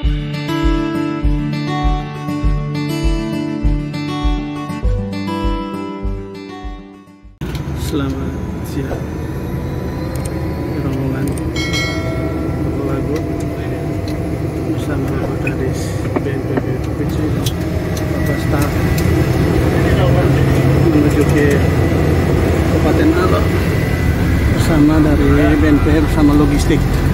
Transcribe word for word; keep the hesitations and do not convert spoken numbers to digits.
Selamat siang rombongan Lago bersama Kadis B N P B Provinsi Bapak Staf menuju ke Kabupaten Alor bersama dari B N P bersama logistik.